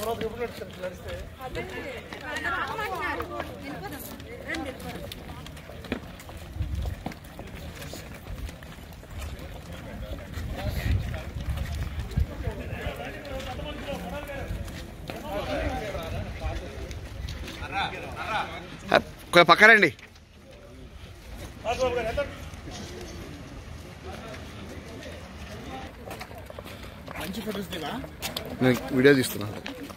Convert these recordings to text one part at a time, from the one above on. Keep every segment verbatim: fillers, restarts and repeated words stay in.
పక్కరండి. మంచి ఫోటోస్ దివా, నేను వీడియో తీస్తున్నా.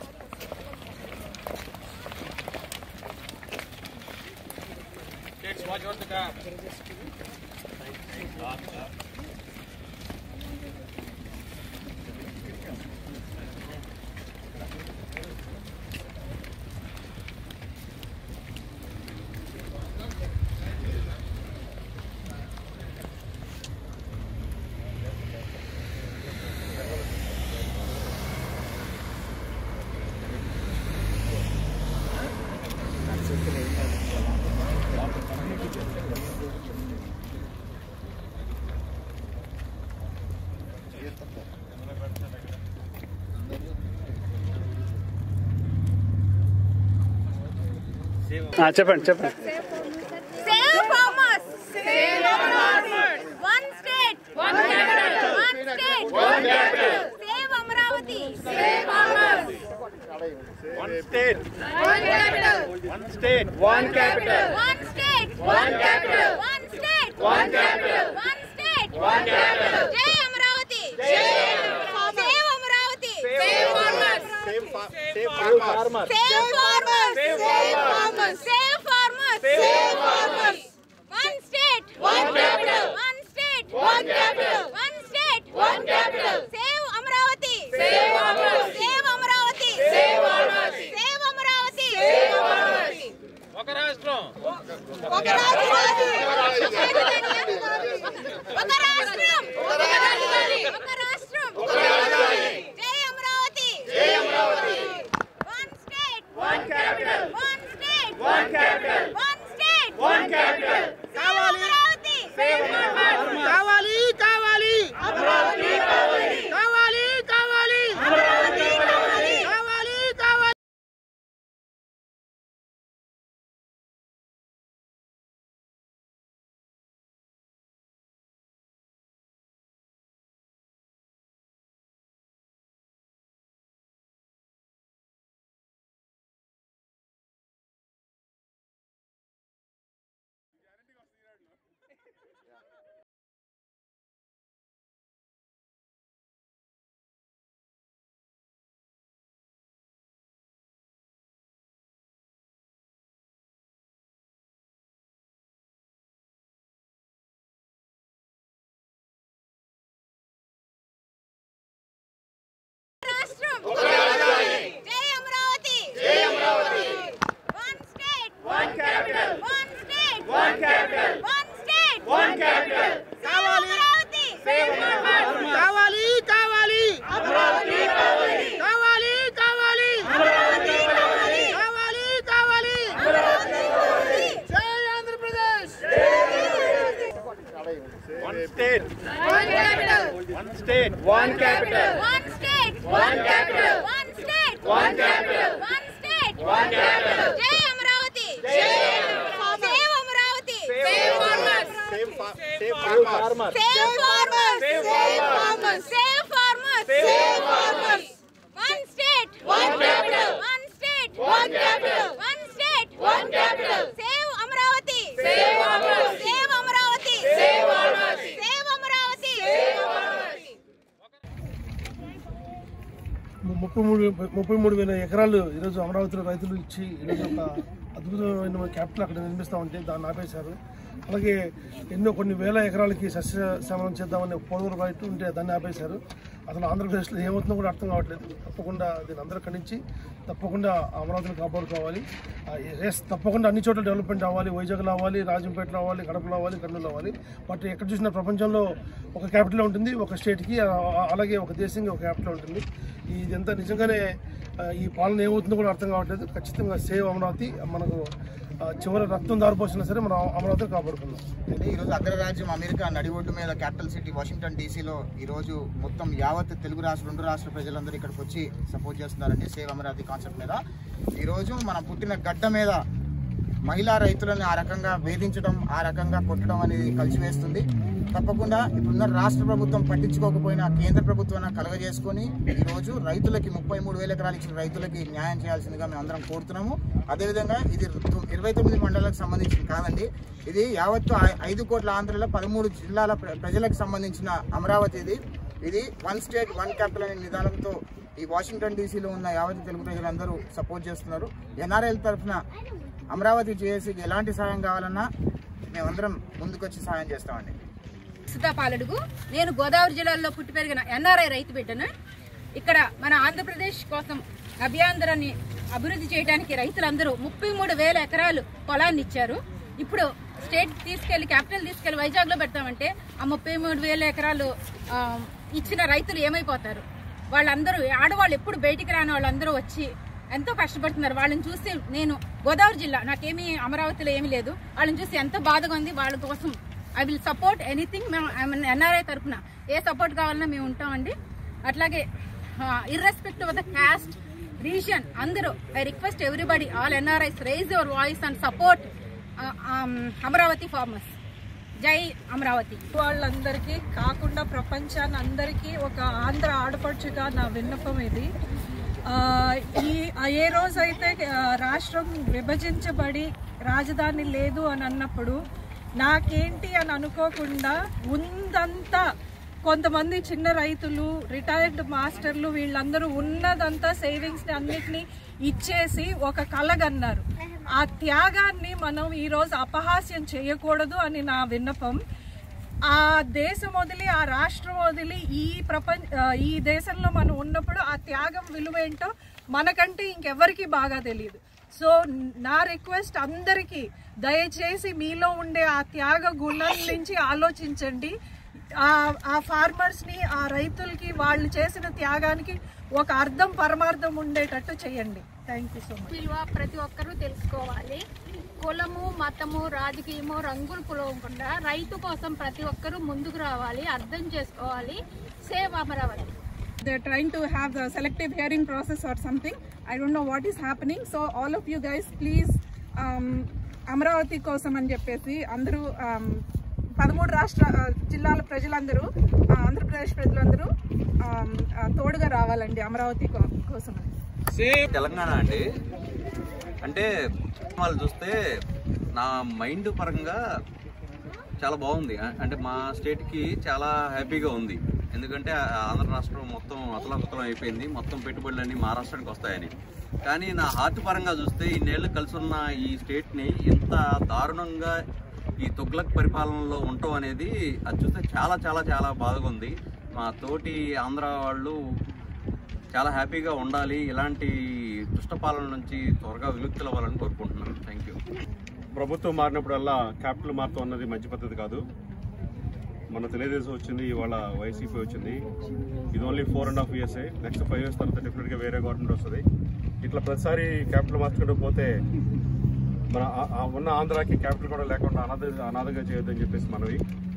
చెప్పండి చెప్పండి. Save farmers, save farmers, one state, one capital, one state, one capital, save Amaravati, save farmers, one state, one capital, one state, one capital, one state, one capital, one state, one capital, one state, one capital, జై అమరావతి, జై save Amaravati, save farmers, save farmers, save farmers, save farmers, save farmers, save farmers, one state, one capital, one state, one capital, one state, one capital, save Amaravati, save farmers, save Amaravati, save farmers, save Amaravati, save farmers, ఒక రాష్ట్రం, ఒక రాష్ట్రం, ఒక రాష్ట్రం, ఒక రాష్ట్రం, ఒక రాష్ట్రం, ఒక రాజధాని, జై అమరావతి, జై Amaravati, one state, one capital, one state, one capital, one state, one capital, కావాలి అమరావతి, సేవ్ ఫార్మర్స్, కావాలి కావాలి అమరావతి కావాలి, కావాలి కావాలి అమరావతి కావాలి, కావాలి కావాలి. రాష్ట్రం, ఒక రాజధాని, జై అమరావతి, జై Amaravati, one state, one capital, one state, one capital, one state, one capital, కావాలి అమరావతి, సేవ్ ఫార్మర్స్, కావాలి కావాలి అమరావతి కావాలి, కావాలి కావాలి అమరావతి కావాలి, కావాలి కావాలి. అమరావతి కావాలి, జై Andhra Pradesh. One state, one capital, one state, one capital, one state, one capital, one state, one capital, one state, one capital, జై అమరావతి, జై save Amaravati, save farmers, save farmers, save farmers, save farmers, save farmers, save farmers, one state, one capital, one state, one capital, one state, one capital, save Amaravati, save farmers, save Amaravati, save farmers, save Amaravati, save Amaravati. ముప్పై మూడు ముప్పై మూడు వేల ఎకరాలు ఈరోజు అమరావతిలో రైతులు ఇచ్చి ఈరోజు ఒక అద్భుతమైన క్యాపిటల్ అక్కడ నిర్మిస్తామంటే దాన్ని ఆపేశారు. అలాగే ఎన్నో కొన్ని వేల ఎకరాలకి సస్యశ్యామలం చేద్దామని పోలవరం రైతు ఉంటే దాన్ని ఆపేశారు. అసలు ఆంధ్రప్రదేశ్లో ఏమవుతుందో కూడా అర్థం కావట్లేదు. తప్పకుండా దీన్ని అందరూ ఖండించి తప్పకుండా అమరావతిని కాపాడుకోవాలి. ఎస్ తప్పకుండా అన్ని చోట్ల డెవలప్మెంట్ అవ్వాలి. వైజాగ్లో అవ్వాలి, రాజంపేటలో అవ్వాలి, కడపలో అవ్వాలి, కర్నూలు అవ్వాలి. బట్ ఎక్కడ చూసినా ప్రపంచంలో ఒక క్యాపిటల్ ఉంటుంది, ఒక స్టేట్కి అలాగే ఒక దేశంగా ఒక క్యాపిటల్ ఉంటుంది. ఇదంతా నిజంగానే ఈ పాలన ఏమవుతుందో కూడా అర్థం కావట్లేదు. ఖచ్చితంగా సేవ్ అమరావతి, మనకు చివరి రక్తం దారిపోసినా సరే మనం అమరావతిని కాపాడుకుందాం. అంటే ఈరోజు అగ్రరాజ్యం అమెరికా నడి ఒడ్డు మీద క్యాపిటల్ సిటీ వాషింగ్టన్ డీసీలో ఈరోజు మొత్తం యావత్ తెలుగు రాష్ట్ర రెండు రాష్ట్ర ప్రజలందరూ ఇక్కడికి వచ్చి సపోర్ట్ చేస్తున్నారండి సేవ్ అమరావతి కాన్సెప్ట్ మీద. ఈరోజు మనం పుట్టిన గడ్డ మీద మహిళా రైతులను ఆ రకంగా వేధించడం, ఆ రకంగా కొట్టడం అనేది కలిసివేస్తుంది. తప్పకుండా ఇప్పుడున్న రాష్ట్ర ప్రభుత్వం పట్టించుకోకపోయినా కేంద్ర ప్రభుత్వాన్ని కలగజేసుకొని ఈరోజు రైతులకి ముప్పై మూడు వేల ఎకరాలు ఇచ్చిన రైతులకి న్యాయం చేయాల్సిందిగా మేము అందరం కోరుతున్నాము. అదేవిధంగా ఇది ఇరవై తొమ్మిది మండలాలకు సంబంధించింది కాదండి, ఇది యావత్తు ఐదు కోట్ల ఆంధ్రలో పదమూడు జిల్లాల ప్రజలకు సంబంధించిన అమరావతి. ఇది ఇది వన్ స్టేట్ వన్ క్యాపిటల్ అనే నిదానంతో ఈ వాషింగ్టన్ డీసీలో ఉన్న యావత్ తెలుగు ప్రజలందరూ సపోర్ట్ చేస్తున్నారు. ఎన్ఆర్ఐల తరఫున అమరావతి జేఏసీకి ఎలాంటి సాయం కావాలన్నా మేమందరం ముందుకొచ్చి సాయం చేస్తామండి. పాలడుగు నేను గోదావరి జిల్లాలో పుట్టి పెరిగిన ఎన్ఆర్ఐ రైతు బిడ్డను. ఇక్కడ మన ఆంధ్రప్రదేశ్ కోసం అభ్యంతరాన్ని అభివృద్ధి చేయడానికి రైతులందరూ ముప్పై మూడు వేల ఎకరాలు పొలాన్ని ఇచ్చారు. ఇప్పుడు స్టేట్ తీసుకెళ్లి క్యాపిటల్ తీసుకెళ్లి వైజాగ్ లో పెడతామంటే ఆ ముప్పై మూడు వేల ఎకరాలు ఇచ్చిన రైతులు ఏమైపోతారు? వాళ్ళందరూ ఆడవాళ్ళు ఎప్పుడు బయటికి రాని వాళ్ళందరూ వచ్చి ఎంతో కష్టపడుతున్నారు. వాళ్ళని చూసి నేను గోదావరి జిల్లా, నాకేమీ అమరావతిలో ఏమీ లేదు, వాళ్ళని చూసి ఎంతో బాధగా ఉంది. వాళ్ళ కోసం ఐ విల్ సపోర్ట్ ఎనీథింగ్. మేము ఎన్ఆర్ఐ తరఫున ఏ సపోర్ట్ కావాలన్నా మేము ఉంటామండి. అట్లాగే irrespective of the caste, reason, అందరూ I request everybody, all NRIs, raise your voice and support Amaravati farmers. జై అమరావతి. వాళ్ళందరికీ కాకుండా ప్రపంచాన్ని అందరికీ ఒక ఆంధ్ర ఆడపడుచుగా నా విన్నపం ఇది. ఈ ఏ రోజైతే రాష్ట్రం విభజించబడి రాజధాని లేదు అని అన్నప్పుడు నాకేంటి అని అనుకోకుండా ఉందంతా కొంతమంది చిన్న రైతులు, రిటైర్డ్ మాస్టర్లు, వీళ్ళందరూ ఉన్నదంతా సేవింగ్స్ని అన్నిటినీ ఇచ్చేసి ఒక కలగన్నారు. ఆ త్యాగాన్ని మనం ఈరోజు అపహాస్యం చేయకూడదు అని నా విన్నపం. ఆ దేశం వదిలి, ఆ రాష్ట్రం వదిలి ఈ ప్రపంచ ఈ దేశంలో మనం ఉన్నప్పుడు ఆ త్యాగం విలువేంటో మనకంటే ఇంకెవరికి బాగా తెలియదు. సో నా రిక్వెస్ట్ అందరికీ, దయచేసి మీలో ఉండే ఆ త్యాగ గుణం నుంచి ఆలోచించండి. ఆ ఫార్మర్స్ని, ఆ రైతులకి, వాళ్ళు చేసిన త్యాగానికి ఒక అర్థం పరమార్థం ఉండేటట్టు చేయండి. Thank you so much. విలువ ప్రతి ఒక్కరూ తెలుసుకోవాలి. కులము, మతము, రాజకీయము, రంగులు పులవకుండా రైతు కోసం ప్రతి ఒక్కరూ ముందుకు రావాలి, అర్థం చేసుకోవాలి. Save Amaravati. They're trying to have the selective hearing process or something. I don't know what is happening. So all of you guys, please, um, Amaravati కోసం అని చెప్పేసి అందరూ పదమూడు రాష్ట్ర జిల్లాల ప్రజలందరూ, ఆంధ్రప్రదేశ్ ప్రజలందరూ తోడుగా రావాలండి అమరావతి కోసం. తెలంగాణ అండి, అంటే వాళ్ళు చూస్తే నా మైండ్ పరంగా చాలా బాగుంది. అంటే మా స్టేట్కి చాలా హ్యాపీగా ఉంది. ఎందుకంటే ఆంధ్ర రాష్ట్రం మొత్తం అతలాకుతలం అయిపోయింది, మొత్తం పెట్టుబడులన్నీ మహారాష్ట్రానికి వస్తాయని. కానీ నా హార్ట్ పరంగా చూస్తే ఇన్నేళ్ళు కలిసి ఉన్న ఈ స్టేట్ని ఇంత దారుణంగా ఈ తుగ్లక్ పరిపాలనలో ఉండటం అనేది అది చూస్తే చాలా చాలా చాలా బాధగా ఉంది. మా తోటి ఆంధ్ర వాళ్ళు చాలా హ్యాపీగా ఉండాలి. ఇలాంటి దుష్టపాలన నుంచి త్వరగా విముక్తులు అవ్వాలని కోరుకుంటున్నాను. Thank you. ప్రభుత్వం మారినప్పుడల్లా క్యాపిటల్ మారుతాం అన్నది మంచి పద్ధతి కాదు. మన తెలుగుదేశం వచ్చింది, ఇవాళ వైసీపీ వచ్చింది. ఇది ఓన్లీ ఫోర్ అండ్ హాఫ్ ఇయర్సే. నెక్స్ట్ ఫైవ్ ఇయర్స్ తర్వాత డెఫినెట్గా వేరే గవర్నమెంట్ వస్తుంది. ఇట్లా ప్రతిసారి క్యాపిటల్ మార్చుకుంటూ పోతే మన ఉన్న ఆంధ్రాకి క్యాపిటల్ కూడా లేకుండా అనాథ అనాథగా చేయొద్దని చెప్పేసి మనవి.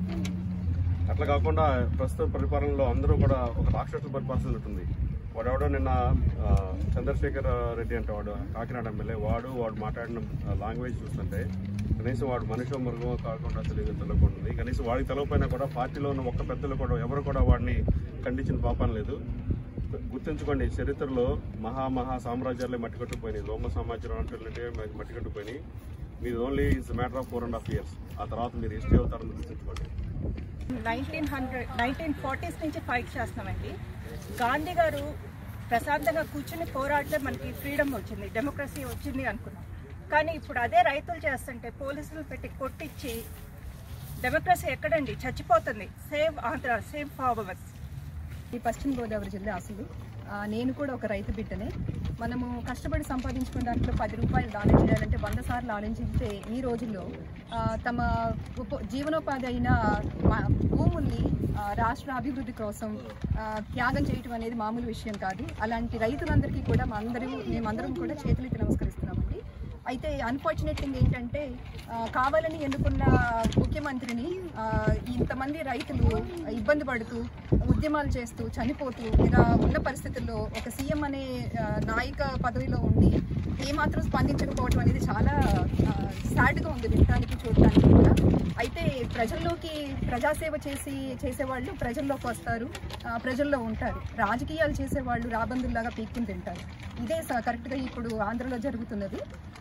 అట్లా కాకుండా ప్రస్తుత పరిపాలనలో అందరూ కూడా ఒక రాక్షసుల పరిపాలన ఉంటుంది. వాడెవడో నిన్న చంద్రశేఖర్ రెడ్డి అంటే వాడు కాకినాడ ఎమ్మెల్యే, వాడు వాడు మాట్లాడిన లాంగ్వేజ్ చూస్తుంటే కనీసం వాడు మనిషి మృగం కాకుండా తెలియదు తెలవకుంటుంది. కనీసం వాడికి తెలవపోయినా కూడా పార్టీలో ఉన్న ఒక్క పెద్దలు కూడా ఎవరు కూడా వాడిని ఖండించిన పాపం లేదు. గుర్తుంచుకోండి, చరిత్రలో మహా మహా సామ్రాజ్యాలే మట్టికట్టుకుపోయినాయి. లోమ సామ్రాజ్యం అంటే మట్టికట్టుకుపోయినాయి. మీది only it's matter of four and half years. ఆ తర్వాత మీరు హిస్టరీ అవుతారని గుర్తుంచుకోండి. నైన్టీన్ హండ్రెడ్ నైన్టీన్ ఫార్టీస్ నుంచి ఫైట్ చేస్తున్నామండి. గాంధీ గారు ప్రశాంతంగా కూర్చుని పోరాడితే మనకి ఫ్రీడమ్ వచ్చింది, డెమోక్రసీ వచ్చింది అనుకున్నాం. కానీ ఇప్పుడు అదే రైతులు చేస్తుంటే పోలీసులు పెట్టి కొట్టించి డెమోక్రసీ ఎక్కడండి, చచ్చిపోతుంది. Save Andhra, save farmers. ఈ పశ్చిమ గోదావరి జిల్లా అసలు నేను కూడా ఒక రైతు బిడ్డనే. మనము కష్టపడి సంపాదించుకున్న దాంట్లో పది రూపాయలు దానం చేయాలంటే వంద సార్లు ఆలోచించే ఈ రోజుల్లో తమ ఉప జీవనోపాధి అయిన భూముల్ని రాష్ట్ర అభివృద్ధి కోసం త్యాగం చేయటం అనేది మామూలు విషయం కాదు. అలాంటి రైతులందరికీ కూడా మా అందరూ మేమందరం కూడా చేతులెత్తి నమస్కరిస్తున్నామండి. అయితే అన్ఫార్చునేట్ థింగ్ ఏంటంటే కావాలని ఎన్నుకున్న ముఖ్యమంత్రిని ఇంతమంది రైతులు ఇబ్బంది పడుతూ ఉద్యమాలు చేస్తూ చనిపోతూ ఇలా ఉన్న పరిస్థితుల్లో ఒక సీఎం అనే నాయక పదవిలో ఉండి ఏమాత్రం స్పందించకపోవడం అనేది చాలా సాడ్గా ఉంది వినడానికి చూడటానికి కూడా. అయితే ప్రజల్లోకి ప్రజాసేవ చేసి చేసేవాళ్ళు ప్రజల్లోకి వస్తారు, ప్రజల్లో ఉంటారు. రాజకీయాలు చేసేవాళ్ళు రాబందుల్లాగా పీక్కుని తింటారు. ఇదే కరెక్ట్గా ఇప్పుడు ఆంధ్రలో జరుగుతున్నది.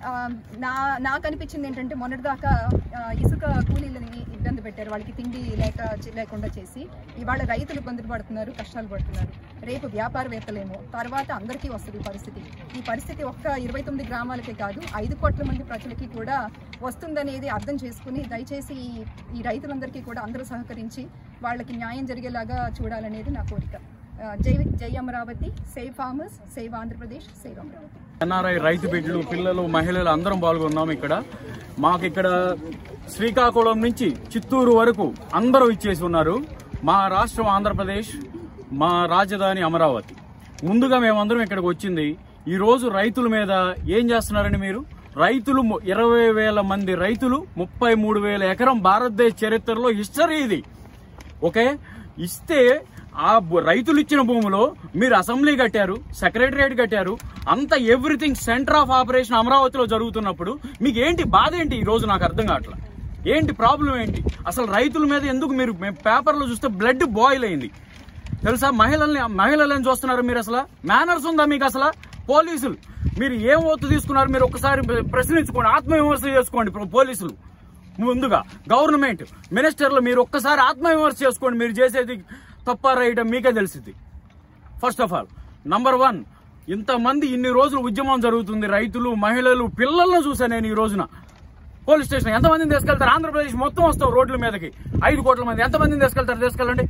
నా నాకు అనిపించింది ఏంటంటే మొన్నటిదాకా ఇసుక కూలీలని ఇబ్బంది పెట్టారు, వాళ్ళకి తిండి లేక లేకుండా చేసి ఇవాళ రైతులు ఇబ్బందులు పడుతున్నారు, కష్టాలు పడుతున్నారు. రేపు వ్యాపారవేత్తలేమో తర్వాత అందరికీ వస్తుంది ఈ పరిస్థితి. ఈ పరిస్థితి ఒక్క ఇరవై తొమ్మిది గ్రామాలకే కాదు ఐదు కోట్ల మంది ప్రజలకి కూడా వస్తుందనేది అర్థం చేసుకుని దయచేసి ఈ రైతులందరికీ కూడా అందరూ సహకరించి వాళ్ళకి న్యాయం జరిగేలాగా చూడాలనేది నా కోరిక. జై జై Amaravati, save farmers, save Andhra Pradesh, save Amaravati. NRI రైతు బిడ్డలు, పిల్లలు, మహిళలు అందరం పాల్గొన్నాం. ఇక్కడ మాకు ఇక్కడ శ్రీకాకుళం నుంచి చిత్తూరు వరకు అందరూ ఇచ్చేసి ఉన్నారు. మా రాష్ట్రం ఆంధ్రప్రదేశ్, మా రాజధాని అమరావతి. ముందుగా మేమందరం ఇక్కడికి వచ్చింది ఈ రోజు రైతుల మీద ఏం చేస్తున్నారని మీరు రైతులు ఇరవై వేల మంది రైతులు ముప్పై మూడు వేల ఎకరం భారతదేశ చరిత్రలో హిస్టరీ ఇది. ఓకే, ఇస్తే ఆ రైతులు ఇచ్చిన భూమిలో మీరు అసెంబ్లీ కట్టారు, సెక్రటరియట్ కట్టారు, అంత ఎవ్రీథింగ్ సెంటర్ ఆఫ్ ఆపరేషన్ అమరావతిలో జరుగుతున్నప్పుడు మీకు ఏంటి బాధ ఏంటి? ఈ రోజు నాకు అర్థం కావట్లా. ఏంటి ప్రాబ్లం ఏంటి అసలు? రైతుల మీద ఎందుకు మీరు పేపర్లో చూస్తే బ్లడ్ బాయిల్ అయింది తెలుసా? మహిళల్ని మహిళలను చూస్తున్నారు మీరు. అసలు మేనర్స్ ఉందా మీకు? అసలు పోలీసులు మీరు ఏం ఓతు తీసుకున్నారు? మీరు ఒకసారి ప్రశ్నించుకోండి, ఆత్మవిమర్శ చేసుకోండి. పోలీసులు ముందుగా గవర్నమెంట్ మినిస్టర్లు మీరు ఒక్కసారి ఆత్మవిమర్శ చేసుకోండి. మీరు చేసేది తప్ప రైట్ మీకే తెలిసింది. First of all number one, ఇంతమంది ఇన్ని రోజులు ఉద్యమం జరుగుతుంది, రైతులు, మహిళలు, పిల్లలను చూసా నేను ఈ రోజున. పోలీస్ స్టేషన్ ఎంతమందిని తీసుకెళ్తారు? ఆంధ్రప్రదేశ్ మొత్తం వస్తావు రోడ్ల మీదకి, ఐదు కోట్ల మంది ఎంతమందిని తీసుకెళ్తారు? తీసుకెళ్ళండి.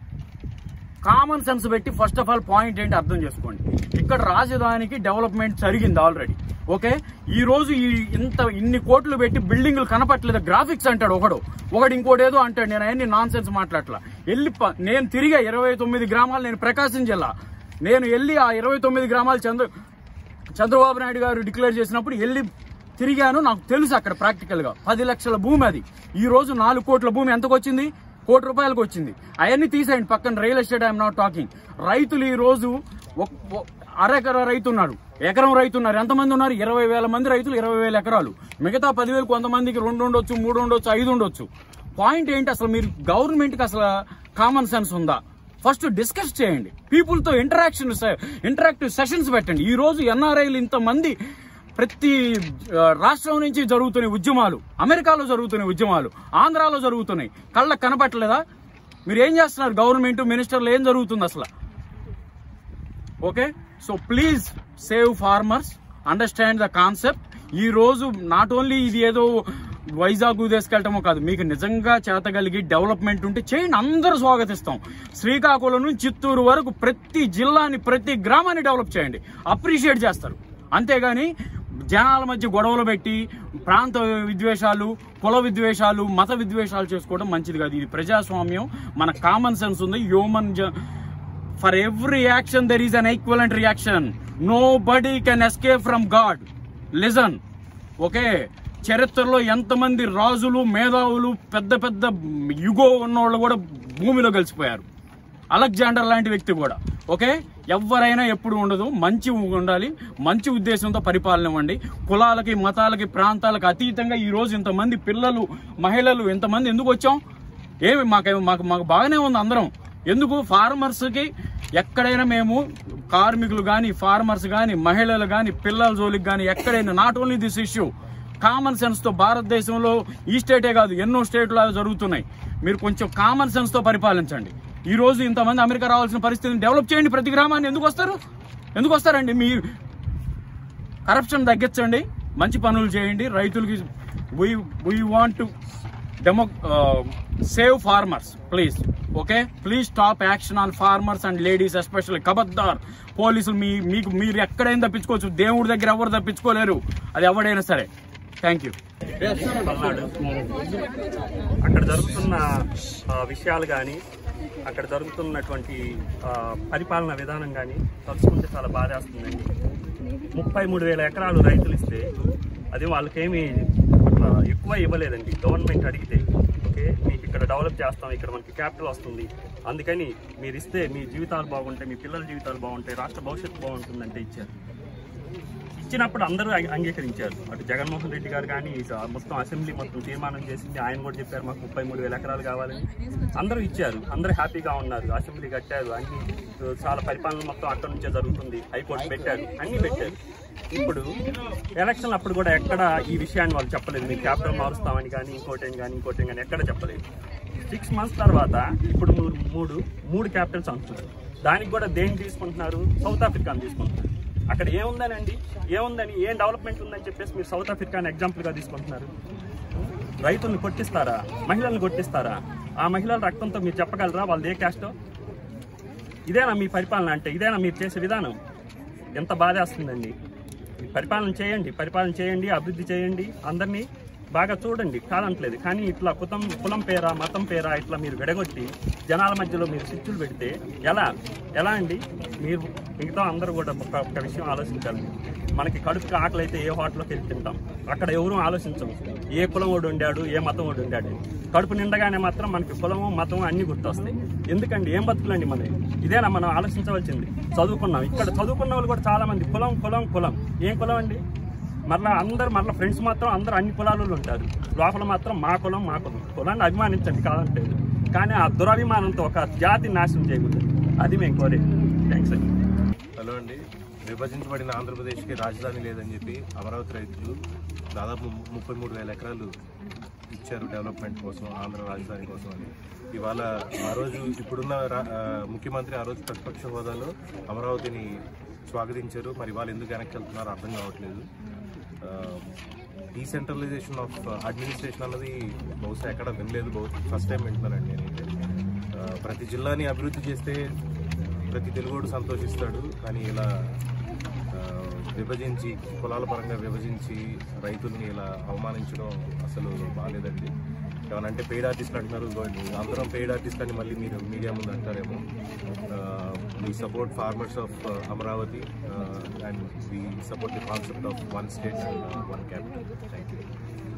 కామన్ సెన్స్ పెట్టి ఫస్ట్ ఆఫ్ ఆల్ పాయింట్ ఏంటి అర్థం చేసుకోండి. ఇక్కడ రాజధానికి డెవలప్మెంట్ జరిగింది ఆల్రెడీ. ఓకే, ఈ రోజు ఈ ఇంత ఇన్ని కోట్లు పెట్టి బిల్డింగ్లు కనపట్లేదు, గ్రాఫిక్స్ అంటాడు ఒకడు, ఒకటి ఇంకోటి ఏదో అంటాడు. నేను అవన్నీ నాన్ సెన్స్ మాట్లాడలా. వెళ్ళి నేను తిరిగా ఇరవై తొమ్మిది గ్రామాలు, నేను ప్రకాశం జిల్లా, నేను వెళ్ళి ఆ ఇరవై తొమ్మిది గ్రామాలు చంద్ర చంద్రబాబు నాయుడు గారు డిక్లేర్ చేసినప్పుడు వెళ్ళి తిరిగాను. నాకు తెలుసు అక్కడ ప్రాక్టికల్ గా పది లక్షల భూమి అది. ఈ రోజు నాలుగు కోట్ల భూమి ఎంతకు వచ్చింది? కోటి రూపాయలకు వచ్చింది. అవన్నీ తీసేయండి పక్కన, real estate I'm not talking. రైతులు ఈ రోజు అరెకర రైతు ఉన్నాడు, ఎకరం రైతు ఉన్నారు. ఎంతమంది ఉన్నారు? ఇరవై వేల మంది రైతులు, ఇరవై వేల ఎకరాలు. మిగతా పదివేలు కొంతమందికి రెండు ఉండొచ్చు, మూడు ఉండొచ్చు, ఐదు ఉండొచ్చు. పాయింట్ ఏంటి అసలు? మీరు గవర్నమెంట్ కి అసలు కామన్ సెన్స్ ఉందా? ఫస్ట్ డిస్కస్ చేయండి, పీపుల్ తో ఇంటరాక్షన్ ఇంటరాక్టివ్ సెషన్స్ పెట్టండి. ఈ రోజు ఎన్ఆర్ఐలు ఇంతమంది ప్రతి రాష్ట్రం నుంచి జరుగుతున్న ఉద్యమాలు, అమెరికాలో జరుగుతున్న ఉద్యమాలు, ఆంధ్రాలో జరుగుతున్నాయి, కళ్ళకు కనపట్టలేదా? మీరు ఏం చేస్తున్నారు? గవర్నమెంట్ మినిస్టర్లు ఏం జరుగుతుంది అసలు? Okay, so please save farmers, understand the concept. ఈ రోజు నాట్ ఓన్లీ ఇది ఏదో వైజాగ్ తీసుకెళ్ళటమో కాదు, మీకు నిజంగా చేతగలిగి డెవలప్మెంట్ ఉంటే చేయండి, అందరూ స్వాగతిస్తాం. శ్రీకాకుళం నుంచి చిత్తూరు వరకు ప్రతి జిల్లాని, ప్రతి గ్రామాన్ని డెవలప్ చేయండి, అప్రిషియేట్ చేస్తారు. అంతేగాని జనాల మధ్య గొడవలు పెట్టి ప్రాంత విద్వేషాలు, కుల విద్వేషాలు, మత విద్వేషాలు చేసుకోవడం మంచిది కాదు. ఇది ప్రజాస్వామ్యం, మన కామన్ సెన్స్ ఉంది. Human for every action there is an equivalent reaction. Nobody can escape from God. Listen. Okay, చరిత్రలో ఎంతమంది రాజులు, మేధావులు, పెద్ద పెద్ద యుగో ఉన్నవాళ్ళు కూడా భూమిలో కలిసిపోయారు. అలెగ్జాండర్ లాంటి వ్యక్తి కూడా. ఓకే, ఎవరైనా ఎప్పుడు ఉండదు, మంచి ఉండాలి, మంచి ఉద్దేశంతో పరిపాలన ఇవ్వండి. కులాలకి, మతాలకి, ప్రాంతాలకు అతీతంగా ఈ రోజు ఇంతమంది పిల్లలు, మహిళలు ఇంతమంది ఎందుకు వచ్చాం? ఏమి మాకు మాకు మాకు బాగానే ఉంది అందరం. ఎందుకు? ఫార్మర్స్కి ఎక్కడైనా మేము కార్మికులు కానీ, ఫార్మర్స్ కానీ, మహిళలు కానీ, పిల్లల జోలికి కానీ ఎక్కడైనా, not only this issue, common sense తో భారతదేశంలో ఈ స్టేటే కాదు ఎన్నో స్టేట్లు అవి జరుగుతున్నాయి. మీరు కొంచెం కామన్ సెన్స్ తో పరిపాలించండి. ఈ రోజు ఇంతమంది అమెరికా రావాల్సిన పరిస్థితిని డెవలప్ చేయండి. ప్రతి గ్రామాన్ని ఎందుకు వస్తారు? ఎందుకు వస్తారండి? మీ కరప్షన్ తగ్గించండి, మంచి పనులు చేయండి. రైతులకి we we want to demo save farmers please. Okay, please stop action on farmers and ladies especially. ఖబర్దార్, పోలీసులు మీ మీకు మీరు ఎక్కడైనా తప్పించుకోవచ్చు, దేవుడి దగ్గర ఎవరు తప్పించుకోలేరు, అది ఎవడైనా సరే. Thank you. పల్నాడు అక్కడ జరుగుతున్న విషయాలు కానీ అక్కడ జరుగుతున్నటువంటి పరిపాలన విధానం కానీ తలుచుకుంటే చాలా బాధేస్తుందండి. ముప్పై మూడు వేల ఎకరాలు రైతులు ఇస్తే అది వాళ్ళకేమీ ఎక్కువ ఇవ్వలేదండి. గవర్నమెంట్ అడిగితే ఓకే మీకు ఇక్కడ డెవలప్ చేస్తాం, ఇక్కడ మనకి క్యాపిటల్ వస్తుంది, అందుకని మీరు ఇస్తే మీ జీవితాలు బాగుంటాయి, మీ పిల్లల జీవితాలు బాగుంటాయి, రాష్ట్ర భవిష్యత్తు బాగుంటుందంటే ఇచ్చారు. ఇచ్చినప్పుడు అందరూ అంగీకరించారు. అటు జగన్మోహన్ రెడ్డి గారు కానీ మొత్తం అసెంబ్లీ మొత్తం తీర్మానం చేసింది, ఆయన కూడా చెప్పారు మాకు ముప్పై మూడు వేల ఎకరాలు కావాలని. అందరూ ఇచ్చారు, అందరూ హ్యాపీగా ఉన్నారు, అసెంబ్లీ కట్టారు, అన్ని చాలా పరిపాలన మొత్తం అక్కడి నుంచే జరుగుతుంది, హైకోర్టు పెట్టారు, అన్ని పెట్టారు. ఇప్పుడు ఎలక్షన్ అప్పుడు కూడా ఎక్కడ ఈ విషయాన్ని వాళ్ళు చెప్పలేదు, మీరు క్యాపిటల్ మారుస్తామని కానీ ఇంకోటేం కానీ ఇంకోటేం కానీ ఎక్కడ చెప్పలేదు. సిక్స్ మంత్స్ తర్వాత ఇప్పుడు మూడు మూడు క్యాపిటల్స్ అంటున్నారు. దానికి కూడా దేన్ని తీసుకుంటున్నారు? సౌత్ ఆఫ్రికాని తీసుకుంటున్నారు. అక్కడ ఏముందనండి, ఏముందని, ఏం డెవలప్మెంట్ ఉందని చెప్పేసి మీరు సౌత్ ఆఫ్రికాని ఎగ్జాంపుల్గా తీసుకుంటున్నారు. రైతులను కొట్టిస్తారా? మహిళలను కొట్టిస్తారా? ఆ మహిళల రక్తంతో మీరు చెప్పగలరా వాళ్ళది ఏ క్యాస్టో? ఇదేనా మీ పరిపాలన అంటే? ఇదేనా మీరు చేసే విధానం? ఎంత బాధేస్తుందండి. పరిపాలన చేయండి, పరిపాలన చేయండి, అభివృద్ధి చేయండి, అందరినీ బాగా చూడండి, కాదంటలేదు. కానీ ఇట్లా కులం కులం పేరా మతం పేరా ఇట్లా మీరు విడగొట్టి జనాల మధ్యలో మీరు స్విచ్చులు పెడితే ఎలా ఎలా అండి? మీరు మిగతా అందరూ కూడా ఒక ఒక విషయం ఆలోచించాలి. మనకి కడుపుకి ఆకలి అయితే ఏ హోటల్లోకి వెళ్ళి తింటాం, అక్కడ ఎవరూ ఆలోచించం ఏ కులం వాడు ఉండాడు, ఏ మతం వాడు ఉండాడు. కడుపు నిండగానే మాత్రం మనకి కులము మతం అన్ని గుర్తొస్తాయి. ఎందుకండి? ఏం బతుకులండి మనది? ఇదేనా మనం ఆలోచించవలసింది? చదువుకున్నాం, ఇక్కడ చదువుకున్న వాళ్ళు కూడా చాలా మంది కులం కులం కులం ఏం కులం అండి? మరలా అందరు మరలా ఫ్రెండ్స్ మాత్రం అందరూ అన్ని కులాలలో ఉంటారు, లోపల మాత్రం మా కులం మా కులం. కులాన్ని అభిమానించండి, కాదంటే, కానీ ఆ దురభిమానంతో ఒక జాతిని నాశనం చేయకూడదు, అది మేము కోరేది. థ్యాంక్స్ అండి. హలో అండి. విభజించబడిన ఆంధ్రప్రదేశ్కి రాజధాని లేదని చెప్పి అమరావతి రైతులు దాదాపు ముప్పై మూడు వేల ఎకరాలు ఇచ్చారు డెవలప్మెంట్ కోసం, ఆంధ్ర రాజధాని కోసం అని. ఇవాళ ఆ రోజు ఇప్పుడున్న ముఖ్యమంత్రి ఆ రోజు ప్రతిపక్ష హోదాలో అమరావతిని స్వాగతించారు. మరి వాళ్ళు ఎందుకు వెనక్కి వెళ్తున్నారో అర్థం కావట్లేదు. డీసెంట్రలైజేషన్ ఆఫ్ అడ్మినిస్ట్రేషన్ అన్నది బహుశా ఎక్కడ వినలేదు, బహుశా ఫస్ట్ టైం వింటున్నానండి నేనైతే. ప్రతి జిల్లాని అభివృద్ధి చేస్తే ప్రతి తెలుగోడు సంతోషిస్తాడు, కానీ ఇలా విభజించి కులాల పరంగా విభజించి రైతుల్ని ఇలా అవమానించడం అసలు బాగాలేదండి. ఏమనంటే పెయిడ్ ఆర్టిస్టులు అంటున్నారు, అందరం పెయిడ్ ఆర్టిస్ట్ అని మళ్ళీ మీరు మీడియా ముందు అంటారేమో. We support farmers of Amaravati and we support the concept of one state and one capital. Thank you.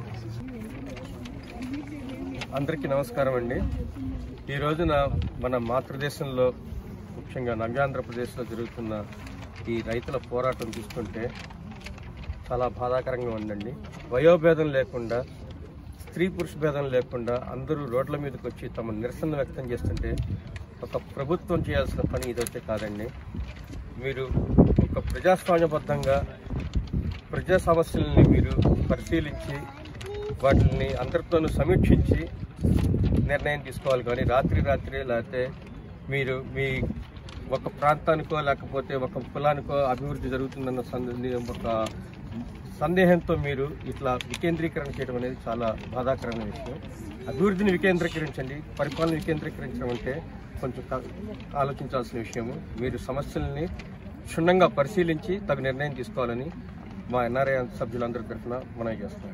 అందరికీ నమస్కారం అండి. ఈ రోజున మన మాతృదేశంలో ముఖ్యంగా నవ్యాంధ్రప్రదేశ్లో జరుగుతున్న ఈ రైతుల పోరాటం చూస్తుంటే చాలా బాధాకరంగా ఉందండి. వయోభేదం లేకుండా, స్త్రీ పురుష భేదం లేకుండా అందరూ రోడ్ల మీదకి వచ్చి తమ నిరసన వ్యక్తం చేస్తుంటే ఒక ప్రభుత్వం చేయాల్సిన పని ఇదైతే కాదండి. మీరు ఒక ప్రజాస్వామ్యబద్ధంగా ప్రజా సమస్యలని మీరు పరిశీలించి వాటిని అందరితోనూ సమీక్షించి నిర్ణయం తీసుకోవాలి. కానీ రాత్రి రాత్రి లేకపోతే మీరు మీ ఒక ప్రాంతానికో లేకపోతే ఒక కులానికో అభివృద్ధి జరుగుతుందన్న సందే ఒక సందేహంతో మీరు ఇట్లా వికేంద్రీకరణ చేయడం అనేది చాలా బాధాకరమైన విషయం. అభివృద్ధిని వికేంద్రీకరించండి, పరిపాలన వికేంద్రీకరించడం అంటే కొంచెం ఆలోచించాల్సిన విషయము. మీరు సమస్యల్ని క్షుణ్ణంగా పరిశీలించి తగు నిర్ణయం తీసుకోవాలని మా ఎన్ఆర్ఐ సభ్యులందరి తరఫున మనం చేస్తున్నాం.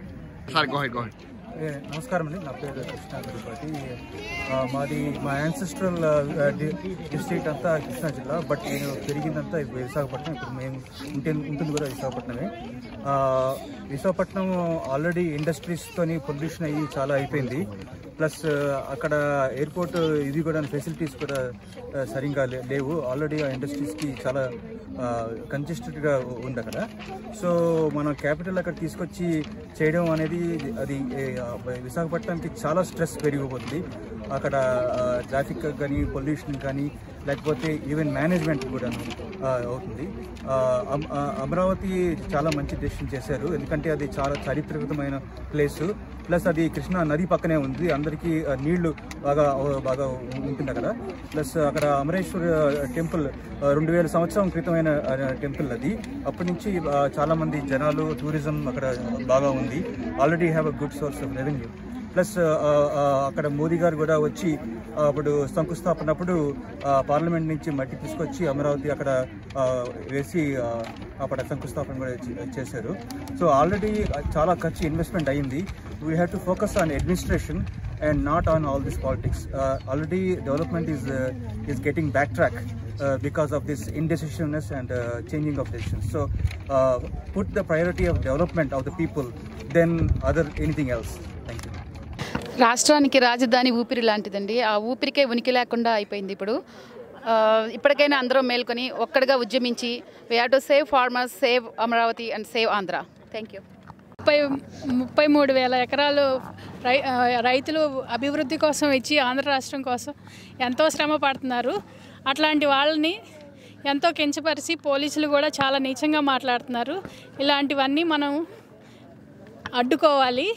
నమస్కారం అండి, నా పేరు కృష్ణ తిరుపతి. మాది మా యాన్సెస్ట్రల్ డిస్ట్రిక్ట్ అంతా కృష్ణా జిల్లా, బట్ నేను పెరిగిందంతా విశాఖపట్నం. ఇప్పుడు మేము ఉంటే ఉంటుంది కూడా విశాఖపట్నమే. విశాఖపట్నం ఆల్రెడీ ఇండస్ట్రీస్తోని పొల్యూషన్ అయ్యి చాలా అయిపోయింది. ప్లస్ అక్కడ ఎయిర్పోర్ట్ ఇది కూడా ఫెసిలిటీస్ కూడా సరిగ్గా లేవు. ఆల్రెడీ ఆ ఇండస్ట్రీస్కి చాలా కంజెస్టెడ్గా ఉంది అక్కడ. సో మనం క్యాపిటల్ అక్కడ తీసుకొచ్చి చేయడం అనేది అది విశాఖపట్నానికి చాలా స్ట్రెస్ పెరిగిపోతుంది. అక్కడ ట్రాఫిక్ కానీ పొల్యూషన్ కానీ లేకపోతే ఈవెన్ మేనేజ్మెంట్ కూడా అవుతుంది. అమరావతి చాలా మంచి డెసిషన్ చేశారు, ఎందుకంటే అది చాలా చారిత్రకమైన ప్లేసు. ప్లస్ అది కృష్ణా నది పక్కనే ఉంది, అందరికీ నీళ్లు బాగా బాగా ఉంటుంది అక్కడ. ప్లస్ అక్కడ అమరేశ్వర టెంపుల్ రెండు వేల సంవత్సరం క్రితమైన టెంపుల్ అది. అప్పటి నుంచి చాలా మంది జనాలు టూరిజం అక్కడ బాగా ఉంది. Already have a good source of revenue. Plus అక్కడ మోదీ గారు కూడా వచ్చి అప్పుడు శంకుస్థాపన అప్పుడు పార్లమెంట్ నుంచి మట్టి తీసుకొచ్చి అమరావతి అక్కడ వేసి అక్కడ శంకుస్థాపన కూడా చేశారు. సో ఆల్రెడీ చాలా ఖర్చు ఇన్వెస్ట్మెంట్ అయింది. We have to focus on administration and not on all this politics. Uh, already development is uh, is getting backtrack uh, because of this indecisiveness and uh, changing of decisions. So uh, put the priority of development of the people then other anything else. Thank you. రాష్ట్రానికి రాజధాని ఊపిరి లాంటిదండి. ఆ ఊపిరికే ఉనికి లేకుండా అయిపోయింది ఇప్పుడు. ఇప్పటికైనా అందరూ మేల్కొని ఒక్కడిగా ఉద్యమించి we have to save farmers, save Amaravati and save Andhra. Thank you. ముప్పై ముప్పై మూడు వేల ఎకరాలు రై రైతులు అభివృద్ధి కోసం ఇచ్చి ఆంధ్ర రాష్ట్రం కోసం ఎంతో శ్రమ పడుతున్నారు. అట్లాంటి వాళ్ళని ఎంతో కించపరిచి పోలీసులు కూడా చాలా నీచంగా మాట్లాడుతున్నారు. ఇలాంటివన్నీ మనం అడ్డుకోవాలి.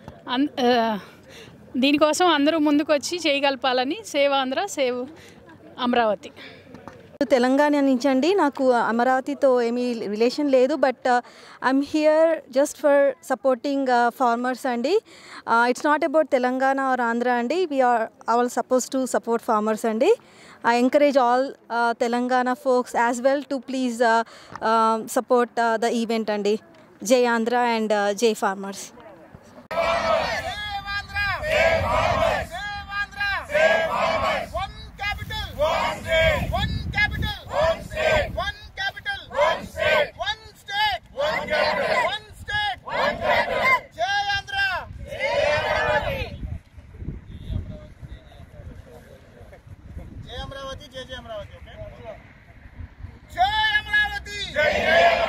దీనికోసం అందరూ ముందుకు వచ్చి చేయగలపాలని సేవ్ ఆంధ్ర, సేవ్ అమరావతి. తెలంగాణ నుంచి అండి. నాకు అమరావతితో ఏమీ రిలేషన్ లేదు, but I'm here just for supporting farmers అండి. It's not about Telangana or Andhra అండి. We are all suppose to support farmers అండి. I encourage all uh, Telangana folks as well to please uh, uh, support uh, the event andi. Jai Andhra and uh, Jai Farmers. Jai Amravati, Jai Jai Amravati, okay? Jai Amravati! Jai Jai Amravati!